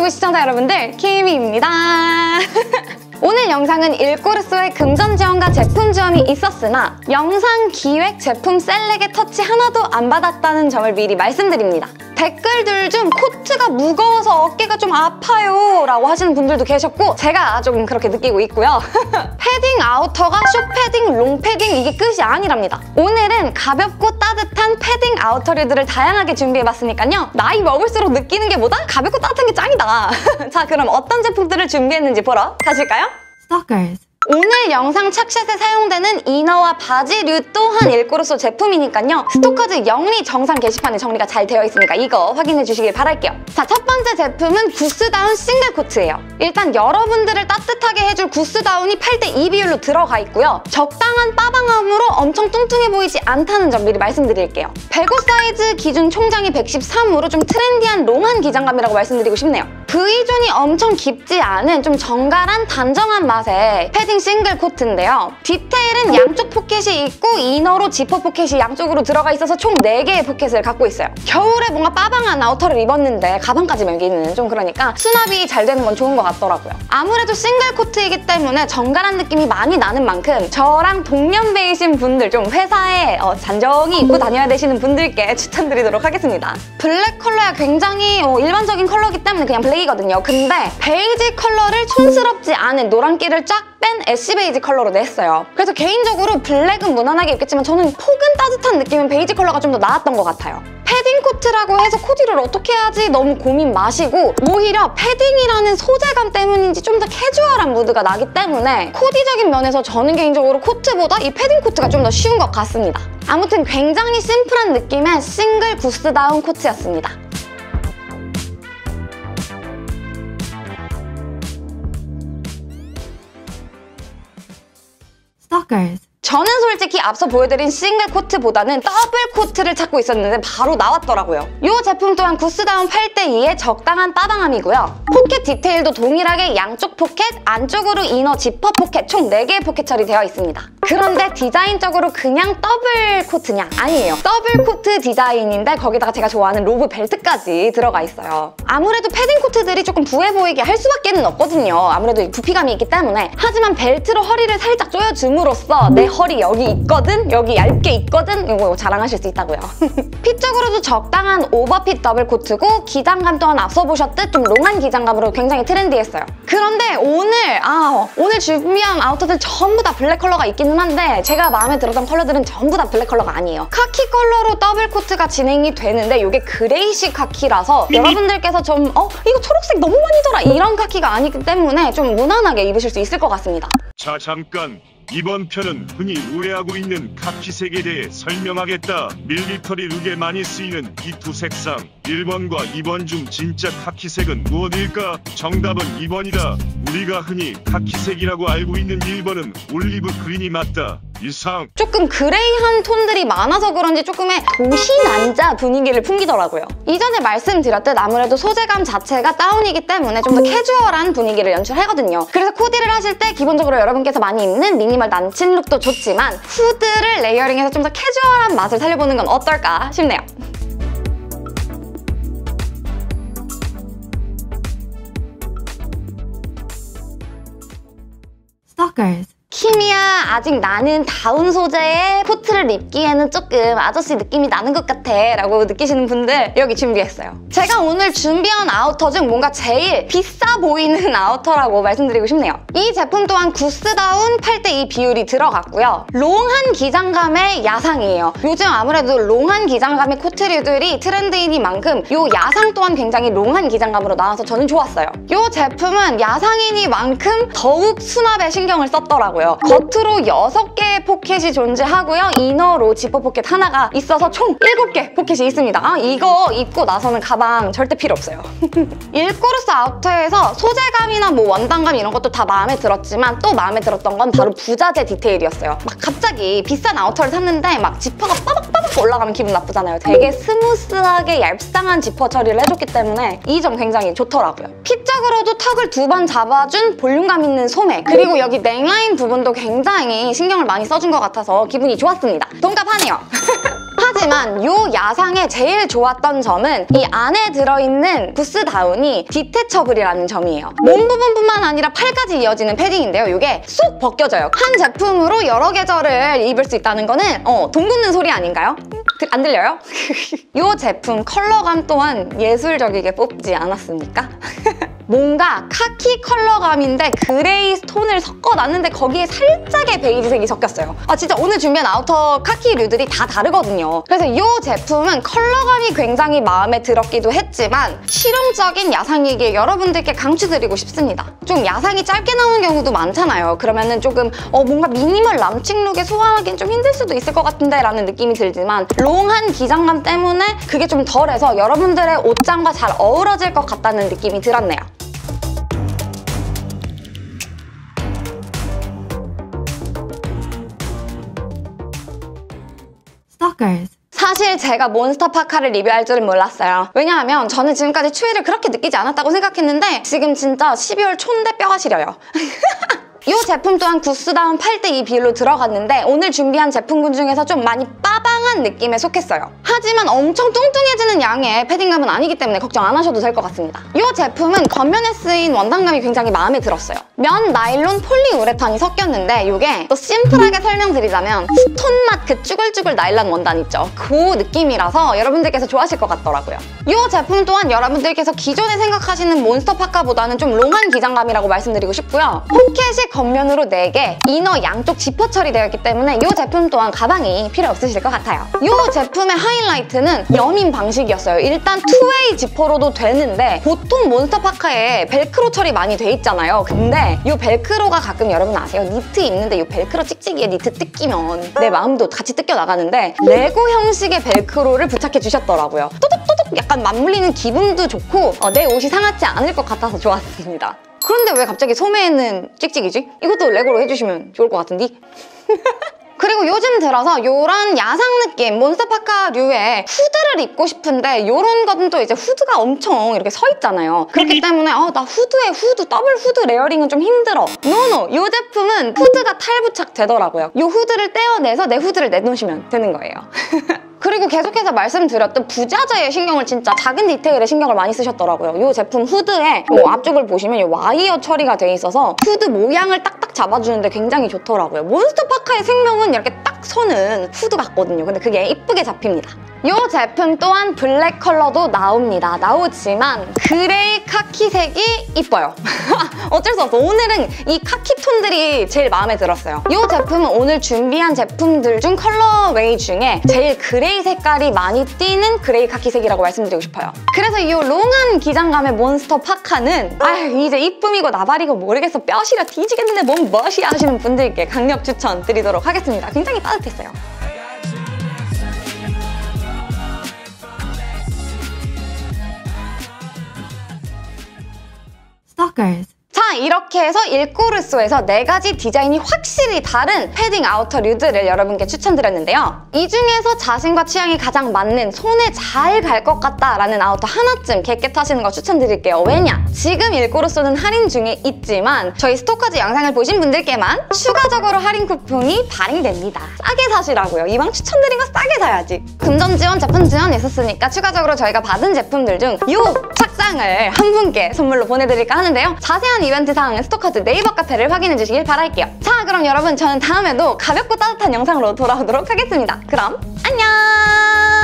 유튜브 시청자 여러분들, 키미입니다. 오늘 영상은 일꼬르소의 금전 지원과 제품 지원이 있었으나 영상 기획 제품 셀렉의 터치 하나도 안 받았다는 점을 미리 말씀드립니다. 댓글들 중 코트가 무거워서 어깨가 좀 아파요 라고 하시는 분들도 계셨고 제가 조금 그렇게 느끼고 있고요. 패딩 아우터가 숏패딩, 롱패딩 이게 끝이 아니랍니다. 오늘은 가볍고 따뜻한 패딩 아우터류들을 다양하게 준비해봤으니까요. 나이 먹을수록 느끼는 게 뭐다? 가볍고 따뜻한 게 짱이다. 자, 그럼 어떤 제품들을 준비했는지 보러 가실까요? Stalkers. 오늘 영상 착샷에 사용되는 이너와 바지류 또한 일꼬르소 제품이니까요. 스토커즈 영리 정상 게시판에 정리가 잘 되어 있으니까 이거 확인해 주시길 바랄게요. 자, 첫 번째 제품은 구스다운 싱글 코트예요. 일단 여러분들을 따뜻하게 해줄 구스다운이 8:2 비율로 들어가 있고요. 적당한 빠방함으로 엄청 뚱뚱해 보이지 않다는 점 미리 말씀드릴게요. 배고 사이즈 기준 총장이 113으로 좀 트렌디한 롱한 기장감이라고 말씀드리고 싶네요. V존이 엄청 깊지 않은 좀 정갈한 단정한 맛의 패딩 싱글 코트인데요. 디테일은 양쪽 포켓이 있고 이너로 지퍼 포켓이 양쪽으로 들어가 있어서 총 4개의 포켓을 갖고 있어요. 겨울에 뭔가 빠방한 아우터를 입었는데 가방까지 매기는 좀 그러니까 수납이 잘 되는 건 좋은 것 같더라고요. 아무래도 싱글 코트이기 때문에 정갈한 느낌이 많이 나는 만큼 저랑 동년배이신 분들, 좀 회사에 잔정이 입고 다녀야 되시는 분들께 추천드리도록 하겠습니다. 블랙 컬러야 굉장히 일반적인 컬러이기 때문에 그냥 블랙이거든요. 근데 베이지 컬러를 촌스럽지 않은 노란기를 쫙 뺀 애쉬 베이지 컬러로 냈어요. 그래서 개인적으로 블랙은 무난하게 입겠지만 저는 폭은 따뜻한 느낌은 베이지 컬러가 좀 더 나았던 것 같아요. 패딩 코트라고 해서 코디를 어떻게 하지 너무 고민 마시고 오히려 패딩이라는 소재감 때문인지 좀 더 캐주얼한 무드가 나기 때문에 코디적인 면에서 저는 개인적으로 코트보다 이 패딩 코트가 좀 더 쉬운 것 같습니다. 아무튼 굉장히 심플한 느낌의 싱글 구스다운 코트였습니다. Stalkers. 저는 솔직히 앞서 보여드린 싱글 코트보다는 더블 코트를 찾고 있었는데 바로 나왔더라고요. 이 제품 또한 구스다운 8:2의 적당한 빠방함이고요. 포켓 디테일도 동일하게 양쪽 포켓, 안쪽으로 이너 지퍼 포켓 총 4개의 포켓 처리되어 있습니다. 그런데 디자인적으로 그냥 더블 코트냐? 아니에요. 더블 코트 디자인인데 거기다가 제가 좋아하는 로브 벨트까지 들어가 있어요. 아무래도 패딩 코트들이 조금 부해 보이게 할 수밖에 없거든요. 아무래도 부피감이 있기 때문에. 하지만 벨트로 허리를 살짝 조여줌으로써 내 허리 여기 있거든? 여기 얇게 있거든? 이거 자랑하실 수 있다고요. 핏적으로도 적당한 오버핏 더블 코트고 기장감 또한 앞서 보셨듯 좀 롱한 기장감으로 굉장히 트렌디했어요. 그런데 오늘 준비한 아우터들 전부 다 블랙 컬러가 있기는 한데 제가 마음에 들었던 컬러들은 전부 다 블랙 컬러가 아니에요. 카키 컬러로 더블 코트가 진행이 되는데 이게 그레이시 카키라서 여러분들께서 좀 이거 초록색 너무 많이 돌아 이런 카키가 아니기 때문에 좀 무난하게 입으실 수 있을 것 같습니다. 자, 잠깐! 이번 편은 흔히 우려하고 있는 카키색에 대해 설명하겠다. 밀리터리 룩에 많이 쓰이는 이 두 색상 1번과 2번 중 진짜 카키색은 무엇일까? 정답은 2번이다. 우리가 흔히 카키색이라고 알고 있는 1번은 올리브 그린이 맞다. 이상. 조금 그레이한 톤들이 많아서 그런지 조금의 도시 남자 분위기를 풍기더라고요. 이전에 말씀드렸듯 아무래도 소재감 자체가 다운이기 때문에 좀 더 캐주얼한 분위기를 연출하거든요. 그래서 코디를 하실 때 기본적으로 여러분께서 많이 입는 미니멀 남친 룩도 좋지만 후드를 레이어링해서 좀 더 캐주얼한 맛을 살려보는 건 어떨까 싶네요. Stalkers. 키미야, 아직 나는 다운 소재의 코트를 입기에는 조금 아저씨 느낌이 나는 것 같아 라고 느끼시는 분들 여기 준비했어요. 제가 오늘 준비한 아우터 중 뭔가 제일 비싸 보이는 아우터라고 말씀드리고 싶네요. 이 제품 또한 구스다운 8:2 비율이 들어갔고요. 롱한 기장감의 야상이에요. 요즘 아무래도 롱한 기장감의 코트류들이 트렌드이니만큼 이 야상 또한 굉장히 롱한 기장감으로 나와서 저는 좋았어요. 이 제품은 야상이니만큼 더욱 수납에 신경을 썼더라고요. 겉으로 6개의 포켓이 존재하고요. 이너로 지퍼 포켓 하나가 있어서 총 7개 포켓이 있습니다. 이거 입고 나서는 가방 절대 필요 없어요. 일꼬르소 아우터에서 소재감이나 원단감 이런 것도 다 마음에 들었지만 또 마음에 들었던 건 바로 부자재 디테일이었어요. 막 갑자기 비싼 아우터를 샀는데 막 지퍼가 빠박빠박 올라가면 기분 나쁘잖아요. 되게 스무스하게 얄쌍한 지퍼 처리를 해줬기 때문에 이 점 굉장히 좋더라고요. 핏적으로도 턱을 2번 잡아준 볼륨감 있는 소매, 그리고 여기 넥라인 부분도 굉장히 신경을 많이 써준 것 같아서 기분이 좋았습니다. 동감하네요. 하지만 하지만 이 야상에 제일 좋았던 점은 이 안에 들어있는 구스다운이 디태처블이라는 점이에요. 몸 부분뿐만 아니라 팔까지 이어지는 패딩인데요. 이게 쏙 벗겨져요. 한 제품으로 여러 계절을 입을 수 있다는 거는 돈 굳는 소리 아닌가요? 안 들려요? 이 제품 컬러감 또한 예술적이게 뽑지 않았습니까? 뭔가 카키 컬러감인데 그레이 톤을 섞어놨는데 거기에 살짝의 베이지색이 섞였어요. 진짜 오늘 준비한 아우터 카키 류들이 다 다르거든요. 그래서 이 제품은 컬러감이 굉장히 마음에 들었기도 했지만 실용적인 야상이기에 여러분들께 강추드리고 싶습니다. 좀 야상이 짧게 나오는 경우도 많잖아요. 그러면은 조금 뭔가 미니멀 람칭 룩에 소화하기는 좀 힘들 수도 있을 것 같은데 라는 느낌이 들지만 롱한 기장감 때문에 그게 좀 덜해서 여러분들의 옷장과 잘 어우러질 것 같다는 느낌이 들었네요. Stalkers. 사실 제가 몬스터 파카를 리뷰할 줄은 몰랐어요. 왜냐하면 저는 지금까지 추위를 그렇게 느끼지 않았다고 생각했는데 지금 진짜 12월 초인데 뼈가 시려요. 이 제품 또한 구스다운 8:2 비율로 들어갔는데 오늘 준비한 제품군 중에서 좀 많이 빠방한 느낌에 속했어요. 하지만 엄청 뚱뚱해지는 양의 패딩감은 아니기 때문에 걱정 안 하셔도 될 것 같습니다. 이 제품은 겉면에 쓰인 원단감이 굉장히 마음에 들었어요. 면, 나일론, 폴리우레탄이 섞였는데 이게 또 심플하게 설명드리자면 스톤맛 그 쭈글쭈글 나일론 원단 있죠? 그 느낌이라서 여러분들께서 좋아하실 것 같더라고요. 이 제품 또한 여러분들께서 기존에 생각하시는 몬스터 파카보다는 좀 롱한 기장감이라고 말씀드리고 싶고요. 포켓이 겉면으로 4개, 이너 양쪽 지퍼 처리되어 있기 때문에 이 제품 또한 가방이 필요 없으실 것 같아요. 이 제품의 하이라이트는 여민 방식이었어요. 일단 투웨이 지퍼로도 되는데 보통 몬스터 파카에 벨크로 처리 많이 돼 있잖아요. 근데 이 벨크로가 가끔 여러분 아세요? 니트 입는데 이 벨크로 찍찍이에 니트 뜯기면 내 마음도 같이 뜯겨 나가는데 레고 형식의 벨크로를 부착해 주셨더라고요. 또독또독 약간 맞물리는 기분도 좋고 내 옷이 상하지 않을 것 같아서 좋았습니다. 그런데 왜 갑자기 소매에는 찍찍이지? 이것도 레고로 해주시면 좋을 것 같은데? 그리고 요즘 들어서 이런 야상 느낌, 몬스터 파카류의 후드를 입고 싶은데 이런 거는 또 이제 후드가 엄청 이렇게 서 있잖아요. 그렇기 때문에 나 후드에 후드, 더블 후드 레이어링은 좀 힘들어. 노노! 이 제품은 후드가 탈부착 되더라고요. 이 후드를 떼어내서 내 후드를 내놓으시면 되는 거예요. 그리고 계속해서 말씀드렸던 부자재에 신경을 진짜 작은 디테일에 신경을 많이 쓰셨더라고요. 이 제품 후드에 앞쪽을 보시면 이 와이어 처리가 돼 있어서 후드 모양을 딱딱 잡아주는데 굉장히 좋더라고요. 몬스터 파카의 생명은 이렇게 딱 서는 후드 같거든요. 근데 그게 이쁘게 잡힙니다. 이 제품 또한 블랙 컬러도 나오지만 그레이 카키색이 이뻐요. 어쩔 수 없어. 오늘은 이 카키 톤들이 제일 마음에 들었어요. 이 제품은 오늘 준비한 제품들 중 컬러웨이 중에 제일 그레이 색깔이 많이 띄는 그레이 카키색이라고 말씀드리고 싶어요. 그래서 이 롱한 기장감의 몬스터 파카는 이제 이쁨이고 나발이고 모르겠어, 뼈 시려 뒤지겠는데 뭔 멋이야 하시는 분들께 강력 추천드리도록 하겠습니다. 굉장히 따뜻했어요. Stalkers. 자, 이렇게 해서 일꼬르소에서 4가지 디자인이 확실히 다른 패딩 아우터류들을 여러분께 추천드렸는데요. 이 중에서 자신과 취향이 가장 맞는, 손에 잘 갈 것 같다라는 아우터 하나쯤 겟겟하시는 거 추천드릴게요. 왜냐? 지금 일꼬르소는 할인 중에 있지만 저희 스토커즈 영상을 보신 분들께만 추가적으로 할인 쿠폰이 발행됩니다. 싸게 사시라고요. 이왕 추천드린 거 싸게 사야지. 금전 지원, 제품 지원 있었으니까 추가적으로 저희가 받은 제품들 중 이 착장을 한 분께 선물로 보내드릴까 하는데요. 자세한 이벤트 사항은 스토커즈 네이버 카페를 확인해 주시길 바랄게요. 자, 그럼 여러분 저는 다음에도 가볍고 따뜻한 영상으로 돌아오도록 하겠습니다. 그럼 안녕!